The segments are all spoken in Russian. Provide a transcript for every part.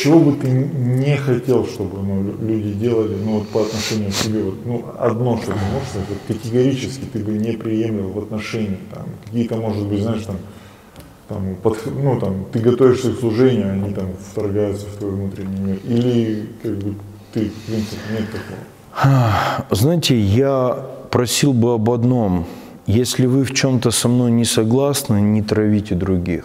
чего бы ты не хотел, чтобы люди делали, ну, вот по отношению к тебе, вот, ну, одно, что ты можешь сказать, вот, категорически ты бы не приемлил в отношении, там, какие-то, может быть, знаешь, ну, там, ты готовишься к служению, они там вторгаются в твой внутренний мир, или, как бы, ты, в принципе, нет такого? Знаете, я просил бы об одном. Если вы в чем-то со мной не согласны, не травите других.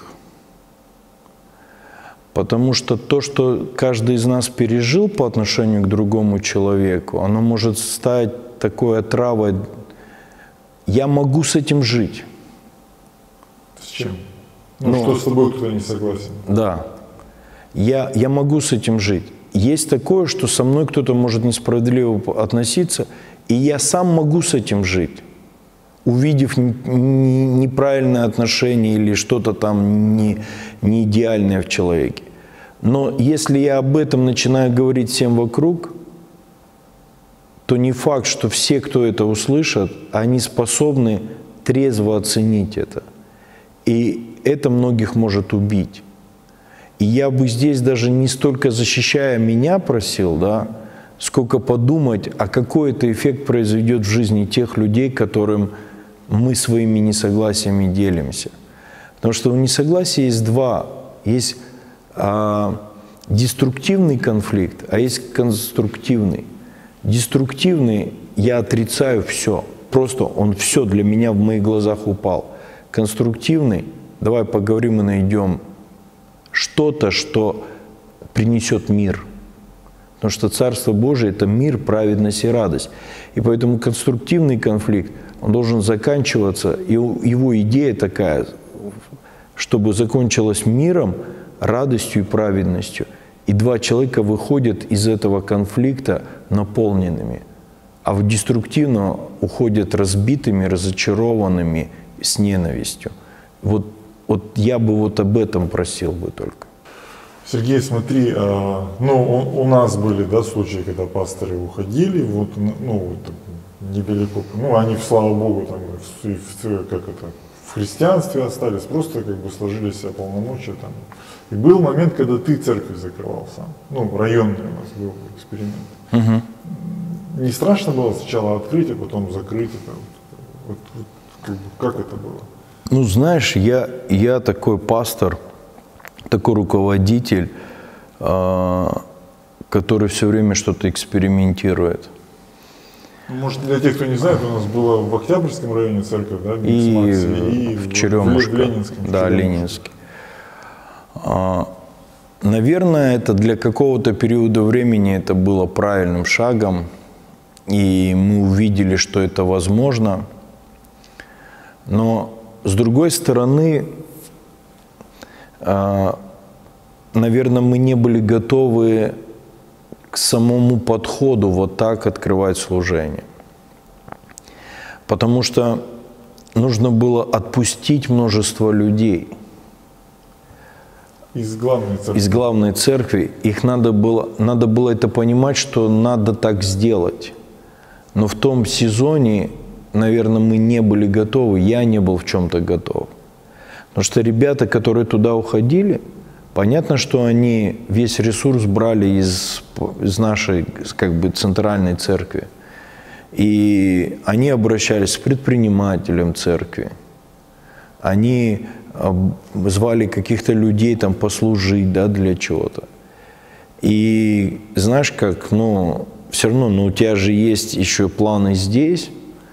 Потому что то, что каждый из нас пережил по отношению к другому человеку, оно может стать такой отравой. Я могу с этим жить. С чем? Ну, что с тобой кто-то не согласен. Да. Я могу с этим жить. Есть такое, что со мной кто-то может несправедливо относиться, и я сам могу с этим жить, увидев неправильное отношение или что-то там не идеальное в человеке. Но если я об этом начинаю говорить всем вокруг, то не факт, что все, кто это услышат, они способны трезво оценить это. И это многих может убить. И я бы здесь даже не столько защищая меня просил, да, сколько подумать, а какой это эффект произведет в жизни тех людей, которым мы своими несогласиями делимся. Потому что у несогласия есть два. Есть деструктивный конфликт, а есть конструктивный. Деструктивный — я отрицаю все. Просто он все для меня в моих глазах упал. Конструктивный — давай поговорим и найдем что-то, что принесет мир. Потому что Царство Божие – это мир, праведность и радость. И поэтому конструктивный конфликт, он должен заканчиваться. И его идея такая, чтобы закончилось миром, радостью и праведностью. И два человека выходят из этого конфликта наполненными. А в деструктивно уходят разбитыми, разочарованными, с ненавистью. Вот я бы вот об этом просил бы только. Сергей, смотри, ну, у нас были, да, случаи, когда пасторы уходили, вот, ну, вот, недалеко, ну, они, слава Богу, там, в христианстве остались, просто как бы сложили себе полномочия там. И был момент, когда ты церковь закрывал сам, ну, районный у нас был эксперимент. Угу. Не страшно было сначала открыть, а потом закрыть это? Вот, как это было? Ну, знаешь, я такой пастор, такой руководитель, который все время что-то экспериментирует. Может, для тех, кто не знает, у нас была в Октябрьском районе церковь, да, и в Черемушке, в Ленинском. Да, Ленинский. Наверное, это для какого-то периода времени это было правильным шагом, и мы увидели, что это возможно. Но с другой стороны, наверное, мы не были готовы к самому подходу вот так открывать служение. Потому что нужно было отпустить множество людей. Из главной церкви. Из главной церкви. Их надо было это понимать, что надо так сделать. Но в том сезоне, наверное, мы не были готовы, я не был в чем-то готов. Потому что ребята, которые туда уходили, понятно, что они весь ресурс брали из нашей, как бы, центральной церкви. И они обращались к предпринимателям церкви. Они звали каких-то людей там послужить, да, для чего-то. И знаешь как, ну, все равно, ну, у тебя же есть еще планы здесь.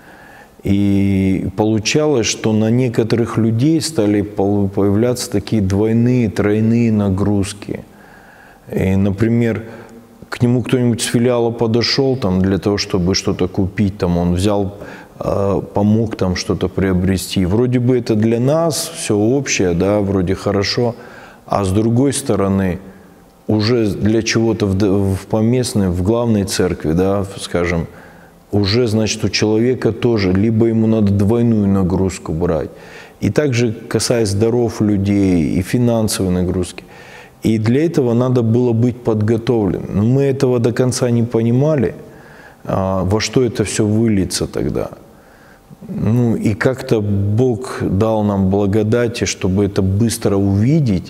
И получалось, что на некоторых людей стали появляться такие двойные, тройные нагрузки. И, например, к нему кто-нибудь с филиала подошел там, для того, чтобы что-то купить, там, он взял, помог там что-то приобрести. Вроде бы это для нас все общее, да, вроде хорошо, а с другой стороны, уже для чего-то в поместной, в главной церкви, да, скажем, уже, значит, у человека тоже, либо ему надо двойную нагрузку брать. И также касаясь даров людей и финансовой нагрузки. И для этого надо было быть подготовленным. Но мы этого до конца не понимали, во что это все выльется тогда. Ну и как-то Бог дал нам благодати, чтобы это быстро увидеть,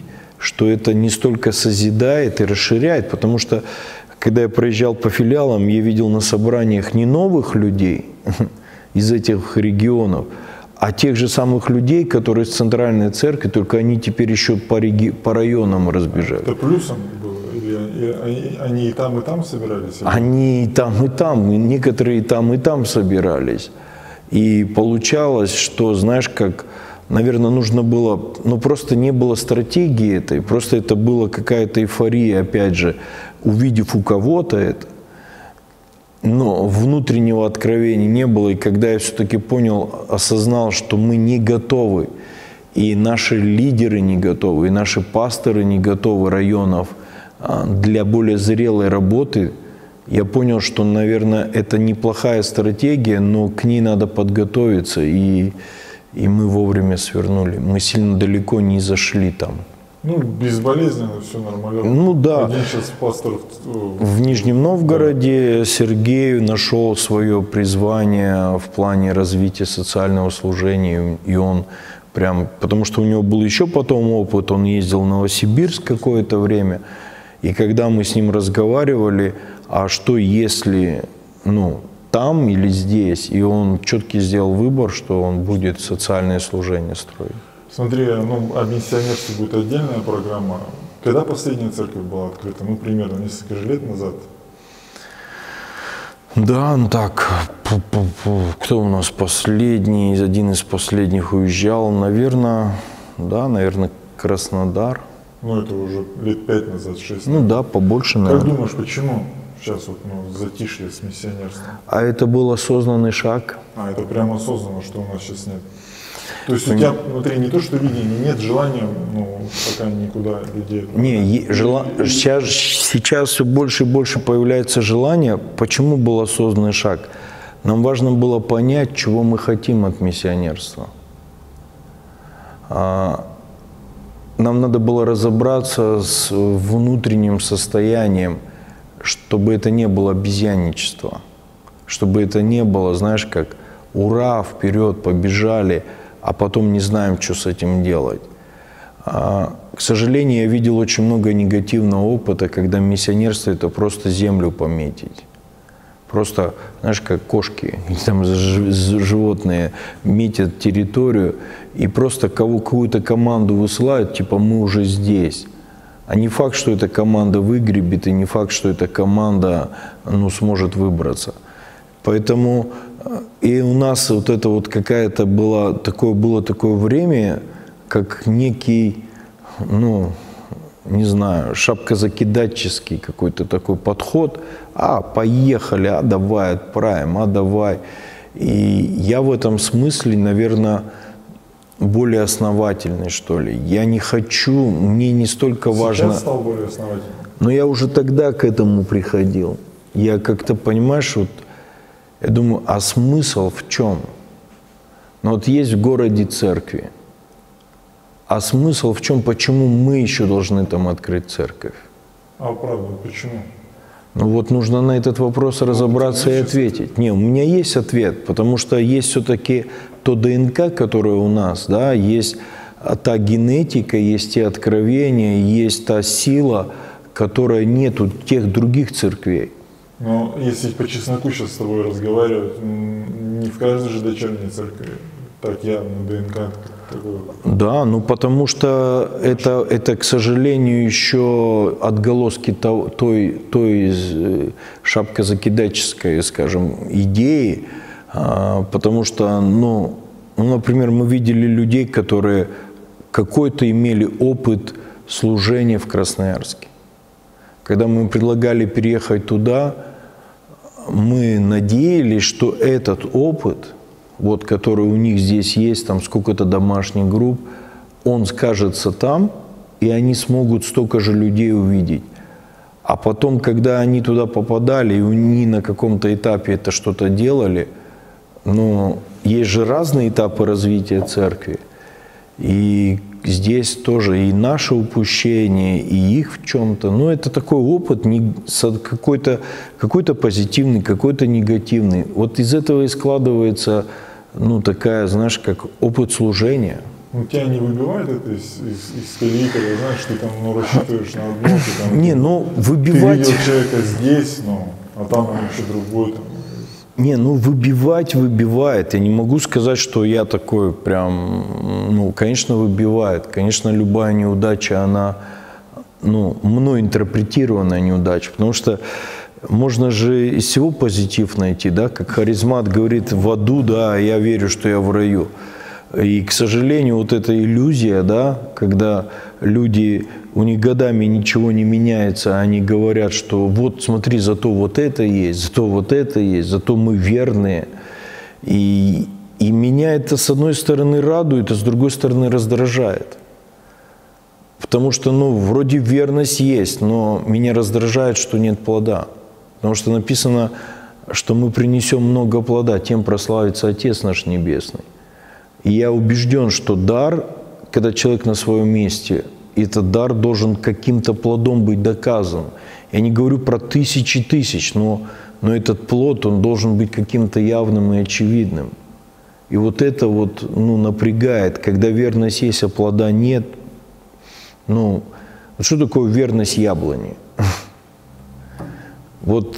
что это не столько созидает и расширяет, потому что, когда я проезжал по филиалам, я видел на собраниях не новых людей из этих регионов, а тех же самых людей, которые из центральной церкви, только они теперь еще по районам разбежали. Это плюсом было? Или они и там собирались? Они и там, и некоторые и там собирались. И получалось, что, знаешь, как, наверное, нужно было, просто не было стратегии этой, просто это была какая-то эйфория, опять же, увидев у кого-то это, но внутреннего откровения не было. И когда я все-таки понял, осознал, что мы не готовы, и наши лидеры не готовы, и наши пасторы не готовы районов для более зрелой работы, я понял, что, наверное, это неплохая стратегия, но к ней надо подготовиться, и мы вовремя свернули. Мы сильно далеко не зашли там. Безболезненно, все нормально. Да. Один сейчас пастор в Нижнем Новгороде, Сергей нашел свое призвание в плане развития социального служения, и он прям, потому что у него был еще потом опыт, он ездил в Новосибирск какое-то время, и когда мы с ним разговаривали, а что если, там или здесь, и он четкий сделал выбор, что он будет социальное служение строить. Смотри, о миссионерстве будет отдельная программа. Когда последняя церковь была открыта? Примерно несколько же лет назад. Да, так, кто у нас последний, один из последних уезжал, наверное, Краснодар. Это уже лет 5 назад, 6. Побольше, наверное. Как думаешь, почему сейчас затишье с миссионерством? А это был осознанный шаг. Это прямо осознанно, что у нас сейчас нет. То есть у тебя внутри не то, что видения, нет желания, пока никуда людей... Сейчас все больше и больше появляется желание. Почему был осознанный шаг? Нам важно было понять, чего мы хотим от миссионерства. Нам надо было разобраться с внутренним состоянием, чтобы это не было обезьянничество, чтобы это не было, знаешь, как «ура, вперед, побежали», а потом не знаем, что с этим делать. К сожалению, я видел очень много негативного опыта, когда миссионерство – это просто землю пометить. Просто, знаешь, как кошки, там животные метят территорию, и просто какую-то команду высылают, типа мы уже здесь. А не факт, что эта команда выгребет, и не факт, что эта команда сможет выбраться. Поэтому и у нас это какая-то было такое время, как некий, не знаю, шапкозакидательский какой-то такой подход. Поехали, давай отправим, давай. И я в этом смысле, наверное, более основательный, что ли. Я не хочу, мне не столько важно... Сейчас стал более основательным. Но я уже тогда к этому приходил. Я как-то, понимаешь, я думаю, а смысл в чем? Есть в городе церкви. А смысл в чем? Почему мы еще должны там открыть церковь? Правда, почему? Нужно на этот вопрос разобраться и ответить. У меня есть ответ, потому что есть все-таки то ДНК, которое у нас, есть та генетика, есть те откровения, есть та сила, которая нет у тех других церквей. Но если по чесноку сейчас с тобой разговаривать, не в каждой же дочерней церкви так явно ДНК такое. Да, потому что это, к сожалению, еще отголоски той шапкозакидательской, скажем, идеи, потому что, например, мы видели людей, которые какой-то имели опыт служения в Красноярске. Когда мы предлагали переехать туда, мы надеялись, что этот опыт, который у них здесь есть, там сколько-то домашних групп, он скажется там, и они смогут столько же людей увидеть. А потом, когда они туда попадали, и они на каком-то этапе это что-то делали, есть же разные этапы развития церкви. И здесь тоже и наше упущение, и их в чем-то. Это такой опыт, какой-то позитивный, какой-то негативный. Из этого и складывается, такая, знаешь, как опыт служения. Ну, тебя не выбивает это из колеи, когда, знаешь, ты там, ну, рассчитываешь на одно, ты там, Не, ну, выбивать... Ты видел человека здесь, ну, а там он еще другой, там. Не, ну, выбивает. Я не могу сказать, что я такой прям, ну, конечно, выбивает. Конечно, любая неудача, она, ну, мной интерпретированная неудача, потому что можно же из всего позитив найти, да, как Харизмат говорит, в аду, да, я верю, что я в раю. И, к сожалению, вот эта иллюзия, да, когда люди, у них годами ничего не меняется, они говорят, что вот смотри, зато вот это есть, зато вот это есть, зато мы верные. И меня это, с одной стороны, радует, а с другой стороны, раздражает. Потому что, ну, вроде верность есть, но меня раздражает, что нет плода. Потому что написано, что мы принесем много плода, тем прославится Отец наш Небесный. И я убежден, что дар, когда человек на своем месте, этот дар должен каким-то плодом быть доказан. Я не говорю про тысячи тысяч, но этот плод, он должен быть каким-то явным и очевидным. И вот это вот, ну, напрягает, когда верность есть, а плода нет. Ну, вот что такое верность яблони? Вот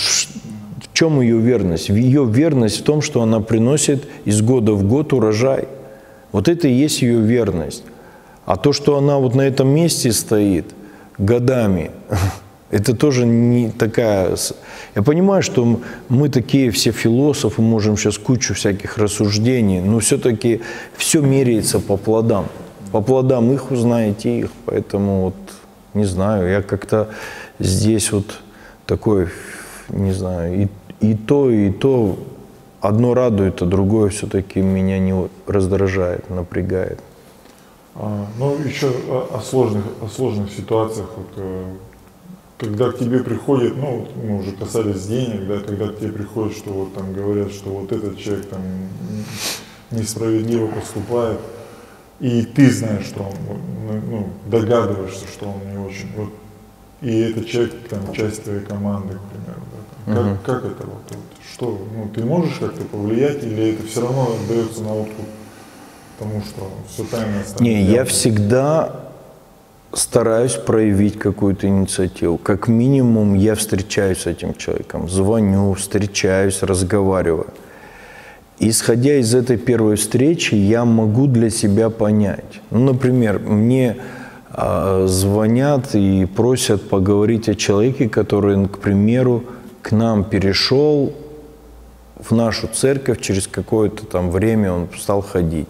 в чем ее верность? Ее верность в том, что она приносит из года в год урожай. Вот это и есть ее верность. А то, что она вот на этом месте стоит годами, это тоже не такая... Я понимаю, что мы такие все философы, можем сейчас кучу всяких рассуждений, но все-таки все меряется по плодам. По плодам их узнаете их, поэтому вот, не знаю, я как-то здесь вот такой, не знаю, и то одно радует, а другое все-таки меня не раздражает, напрягает. Ну, еще о сложных ситуациях, вот, когда к тебе приходит, ну, мы уже касались денег, да, когда к тебе приходит, что вот там говорят, что вот этот человек там несправедливо поступает, и ты знаешь, что он, ну, догадываешься, что он не очень, вот, и этот человек там часть твоей команды, к примеру, да, там, как это вот, что, ну, ты можешь как-то повлиять, или это все равно отдается на откуп тому, что все тайно остается? Не, я всегда стараюсь проявить какую-то инициативу. Как минимум я встречаюсь с этим человеком, звоню, встречаюсь, разговариваю. Исходя из этой первой встречи, я могу для себя понять. Ну, например, мне звонят и просят поговорить о человеке, который, к примеру, к нам перешел в нашу церковь, через какое-то там время он стал ходить.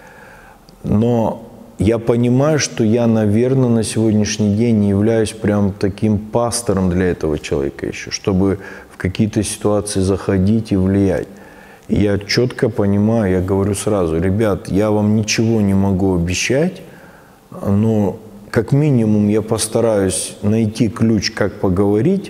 Но я понимаю, что я, наверное, на сегодняшний день не являюсь прям таким пастором для этого человека еще, чтобы в какие-то ситуации заходить и влиять. И я четко понимаю, я говорю сразу: ребят, я вам ничего не могу обещать, но как минимум я постараюсь найти ключ, как поговорить,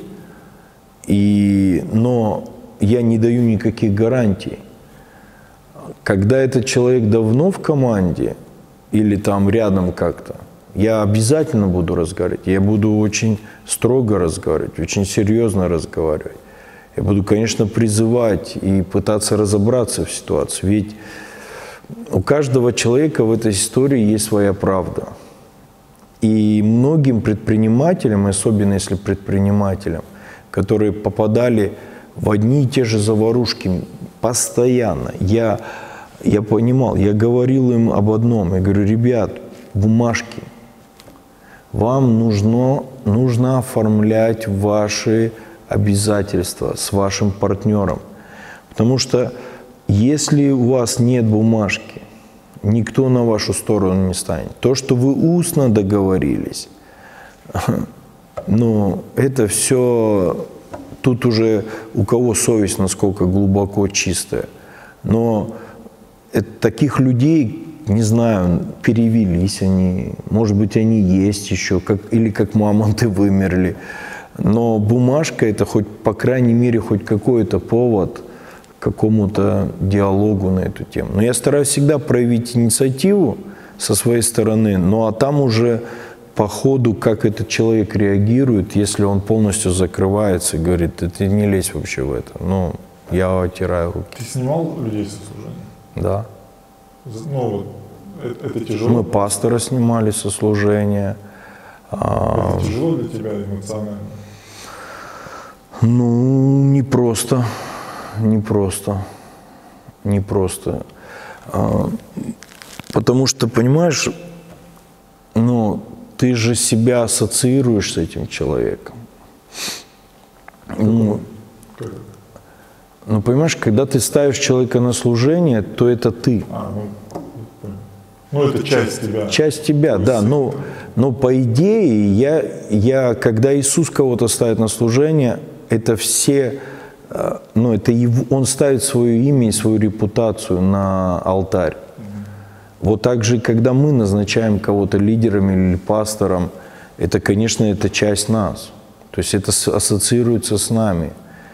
но я не даю никаких гарантий. Когда этот человек давно в команде или там рядом как-то, я обязательно буду разговаривать. Я буду очень строго разговаривать, очень серьезно разговаривать. Я буду, конечно, призывать и пытаться разобраться в ситуации. Ведь у каждого человека в этой истории есть своя правда. И многим предпринимателям, особенно если предпринимателям, которые попадали в одни и те же заварушки постоянно, я понимал, я говорил им об одном. Я говорю: ребят, бумажки. Вам нужно оформлять ваши обязательства с вашим партнером. Потому что если у вас нет бумажки, никто на вашу сторону не станет. То, что вы устно договорились, ну, это все, тут уже у кого совесть насколько глубоко чистая. Но таких людей, не знаю, перевелись они, может быть, они есть еще, или как мамонты вымерли. Но бумажка — это хоть, по крайней мере, хоть какой-то повод к какому-то диалогу на эту тему. Но я стараюсь всегда проявить инициативу со своей стороны, ну а там уже по ходу, как этот человек реагирует, если он полностью закрывается и говорит: ты не лезь вообще в это, ну, я оттираю руки. Ты снимал людей со служения? Да. Ну, Это тяжело? Мы пастора снимали со служения. Это тяжело для тебя эмоционально? Ну, непросто. Потому что, понимаешь, ну, ты же себя ассоциируешь с этим человеком. Ну, понимаешь, когда ты ставишь человека на служение, то это ты. Ну, это часть тебя. Часть тебя, да. Но по идее, когда Иисус кого-то ставит на служение, это все, ну, это его, Он ставит свое имя и свою репутацию на алтарь. Вот так же, когда мы назначаем кого-то лидером или пастором, это, конечно, это часть нас. То есть это ассоциируется с нами.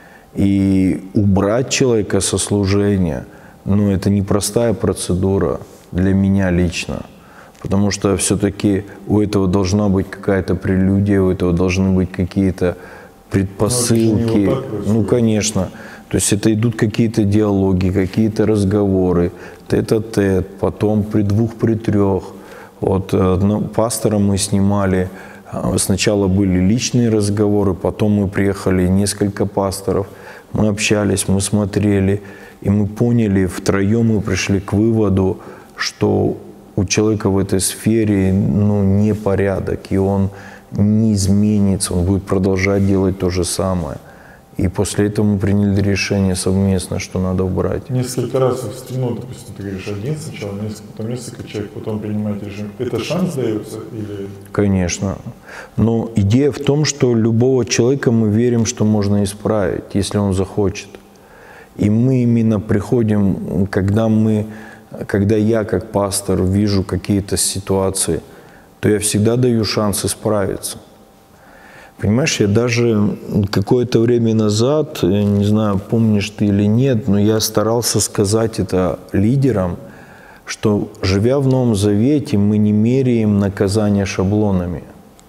И убрать человека со служения, ну, это непростая процедура для меня лично. Потому что все-таки у этого должна быть какая-то прелюдия, у этого должны быть какие-то предпосылки. Ну, конечно. То есть это идут какие-то диалоги, какие-то разговоры, тет-а-тет, потом при двух, при трех. Вот пастора мы снимали, сначала были личные разговоры, потом мы приехали несколько пасторов, мы общались, мы смотрели, и мы поняли, втроем мы пришли к выводу, что у человека в этой сфере, ну, непорядок, и он не изменится, он будет продолжать делать то же самое. И после этого мы приняли решение совместно, что надо убрать. Несколько раз, ну, допустим, ты говоришь, один сначала, потом несколько человек, потом принимаете решение. Это шанс дается? Или... Конечно. Но идея в том, что любого человека мы верим, что можно исправить, если он захочет. И мы именно приходим, когда я как пастор вижу какие-то ситуации, то я всегда даю шанс исправиться. Понимаешь, я даже какое-то время назад, я не знаю, помнишь ты или нет, но я старался сказать это лидерам, что, живя в Новом Завете, мы не меряем наказание шаблонами.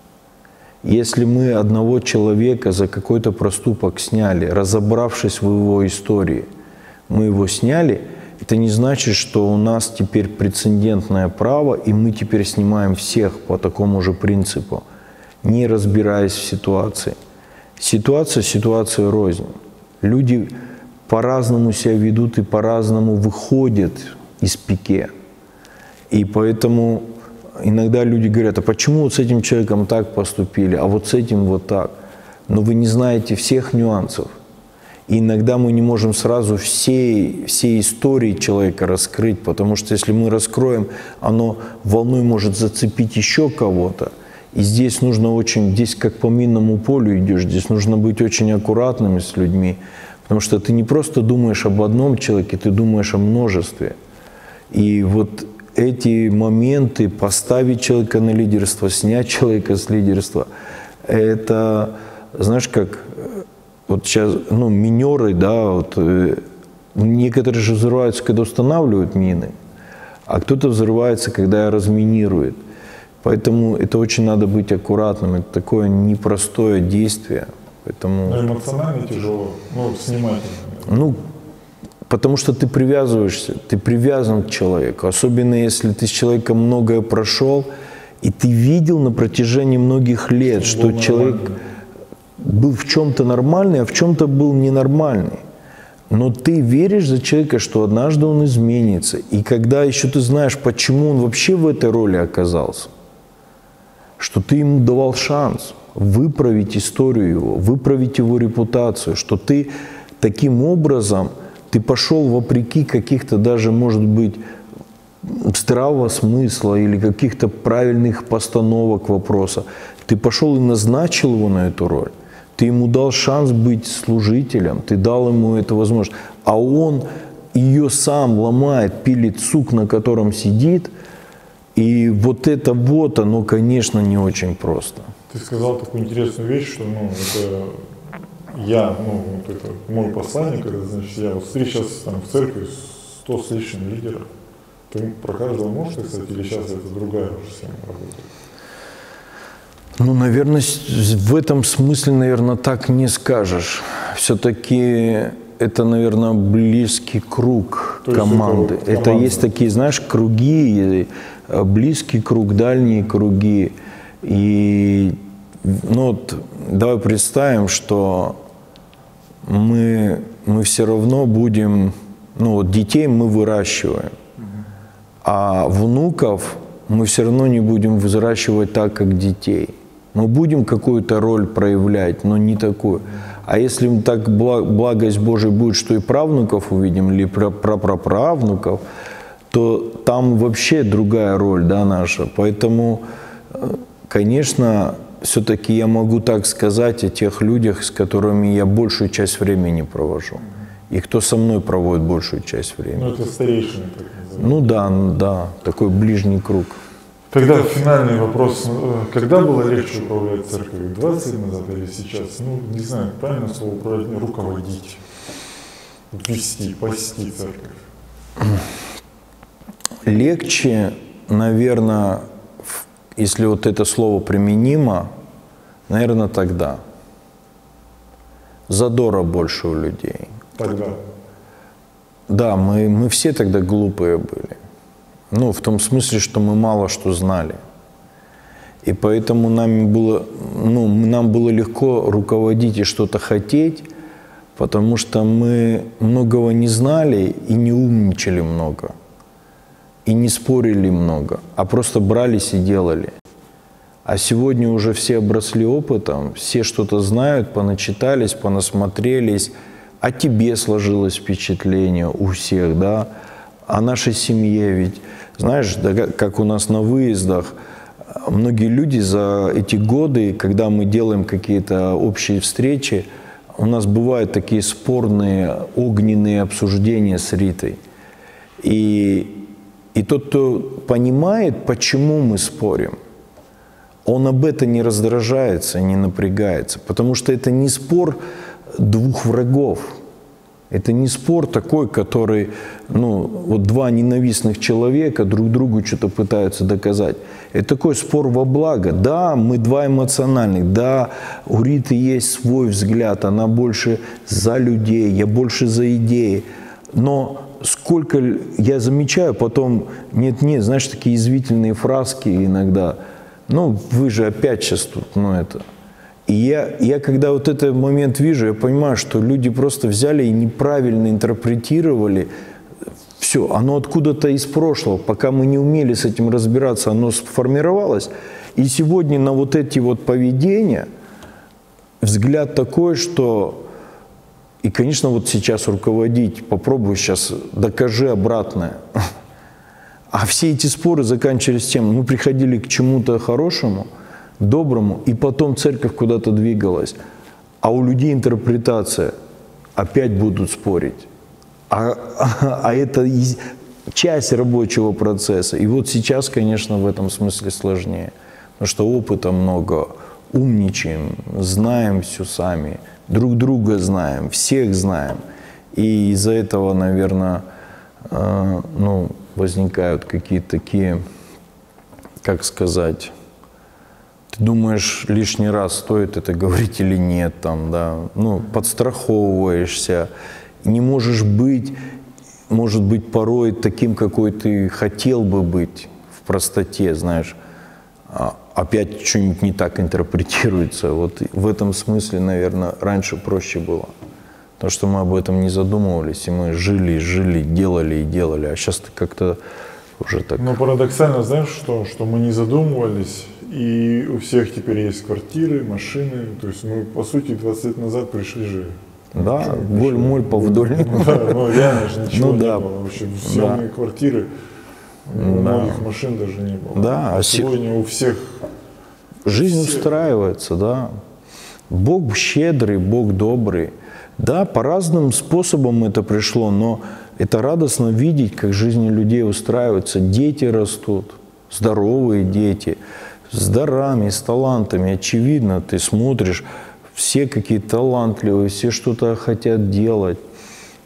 Если мы одного человека за какой-то проступок сняли, разобравшись в его истории, мы его сняли, это не значит, что у нас теперь прецедентное право, и мы теперь снимаем всех по такому же принципу, не разбираясь в ситуации. Ситуация рознь. Люди по-разному себя ведут и по-разному выходят из пике. И поэтому иногда люди говорят, а почему вот с этим человеком так поступили, а вот с этим вот так? Но вы не знаете всех нюансов. И иногда мы не можем сразу все истории человека раскрыть, потому что если мы раскроем, оно волной может зацепить еще кого-то. И здесь нужно здесь как по минному полю идешь, здесь нужно быть очень аккуратными с людьми, потому что ты не просто думаешь об одном человеке, ты думаешь о множестве. И вот эти моменты, поставить человека на лидерство, снять человека с лидерства, это, знаешь, как вот сейчас, ну, минеры, да, вот, некоторые же взрываются, когда устанавливают мины, а кто-то взрывается, когда разминирует. Поэтому это очень надо быть аккуратным, это такое непростое действие. Поэтому... Но эмоционально тяжело, ну, снимать. Ну, потому что ты привязываешься, ты привязан к человеку. Особенно если ты с человеком многое прошел, и ты видел на протяжении многих лет, что человек был в чем-то нормальный, а в чем-то был ненормальный. Но ты веришь за человека, что однажды он изменится. И когда еще ты знаешь, почему он вообще в этой роли оказался, что ты ему давал шанс выправить историю его, выправить его репутацию, что ты таким образом, ты пошел вопреки каких-то даже, может быть, здравого смысла или каких-то правильных постановок вопроса. Ты пошел и назначил его на эту роль. Ты ему дал шанс быть служителем, ты дал ему эту возможность. А он ее сам ломает, пилит сук, на котором сидит. И вот это вот, оно, конечно, не очень просто. Ты сказал такую интересную вещь, что, ну, это вот это мой посланник, это, значит, я вот сейчас там в церкви 100 с лишним лидеров. Ты про каждого можешь сказать, или сейчас это другая уже схема работает? Ну, наверное, в этом смысле, наверное, так не скажешь. Все-таки это, наверное, близкий круг То есть команды. это Это команда. есть такие, знаешь, круги, близкий круг, дальние круги. И ну, вот, давай представим, что мы все равно будем, ну вот детей мы выращиваем, а внуков мы все равно не будем выращивать так, как детей. Мы будем какую-то роль проявлять, но не такую. А если так благость Божия будет, что и правнуков увидим, или прапраправнуков, то там вообще другая роль, да, наша. Поэтому, конечно, все-таки я могу так сказать о тех людях, с которыми я большую часть времени провожу. И кто со мной проводит большую часть времени. Ну, это старейшины, так называемые. Ну да, да, такой ближний круг. Тогда финальный вопрос. Когда было легче управлять церковью? 20 лет назад или сейчас? Ну, не знаю, правильно слово управлять, руководить, вести, пасти церковь. Легче, наверное, если вот это слово применимо, наверное, тогда. Задора больше у людей. Тогда. Да, мы все тогда глупые были. Ну, в том смысле, что мы мало что знали. И поэтому нам было легко руководить и что-то хотеть, потому что мы многого не знали и не умничали много. И не спорили много, а просто брались и делали. А сегодня уже все обросли опытом, все что-то знают, поначитались, понасмотрелись, о тебе сложилось впечатление у всех, да, о нашей семье. Ведь, знаешь, да, как у нас на выездах, многие люди за эти годы, когда мы делаем какие-то общие встречи, у нас бывают такие спорные, огненные обсуждения с Ритой. И тот, кто понимает, почему мы спорим, он об этом не раздражается, не напрягается, потому что это не спор двух врагов. Это не спор такой, который, вот два ненавистных человека друг другу что-то пытаются доказать. Это такой спор во благо. Да, мы два эмоциональных, да, у Риты есть свой взгляд, она больше за людей, я больше за идеи. Но сколько я замечаю, потом, нет-нет, знаешь, такие язвительные фразки иногда. Вы же опять сейчас тут, это... И я когда вот этот момент вижу, я понимаю, что люди просто взяли и неправильно интерпретировали все. Оно откуда-то из прошлого. Пока мы не умели с этим разбираться, оно сформировалось. И сегодня на вот эти вот поведения взгляд такой, что... И, конечно, вот сейчас руководить, попробуй сейчас, докажи обратное. А все эти споры заканчивались тем, мы приходили к чему-то хорошему, доброму, и потом церковь куда-то двигалась. А у людей интерпретация. Опять будут спорить. А это часть рабочего процесса. И вот сейчас, конечно, в этом смысле сложнее. Потому что опыта много, умничаем, знаем все сами, друг друга знаем, всех знаем. И из-за этого, наверное, возникают какие-то такие, как сказать... Ты думаешь, лишний раз стоит это говорить или нет, подстраховываешься, не можешь быть, может быть, порой таким, какой ты хотел бы быть в простоте, знаешь, опять что-нибудь не так интерпретируется. Вот в этом смысле, наверное, раньше проще было, потому что мы об этом не задумывались, и мы жили, делали и делали, а сейчас ты как-то уже так... Но парадоксально, знаешь, что мы не задумывались, и у всех теперь есть квартиры, машины. То есть мы, по сути, 20 лет назад пришли же. Да, голь-моль по вдоль. Да, реально же ничего не было. Вообще съемные квартиры, многих машин даже не было. Да, а сегодня у всех... Жизнь устраивается, да. Бог щедрый, Бог добрый. Да, по разным способам это пришло, но это радостно видеть, как жизни людей устраиваются. Дети растут, здоровые дети, с дарами, с талантами. Очевидно, ты смотришь, все какие-то талантливые, все что-то хотят делать.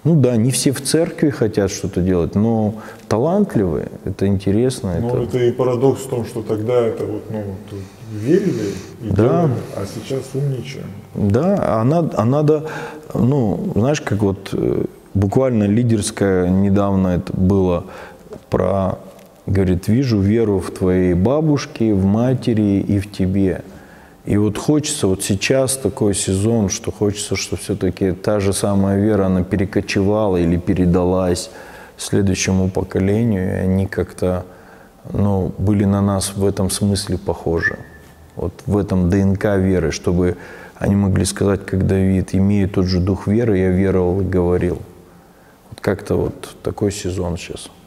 Ну да, не все в церкви хотят что-то делать, но талантливые, это интересно. Ну, это и парадокс в том, что тогда это вот, ну, верили и делали, а сейчас умничаем. Да, а надо, ну, знаешь, как вот буквально лидерское недавно это было про, говорит, вижу веру в твоей бабушке, в матери и в тебе. И вот хочется, вот сейчас такой сезон, что хочется, что все-таки та же самая вера, она перекочевала или передалась следующему поколению, и они как-то, ну, были на нас в этом смысле похожи. Вот в этом ДНК веры, чтобы они могли сказать, как Давид, имея тот же дух веры, я веровал и говорил. Вот как-то вот такой сезон сейчас.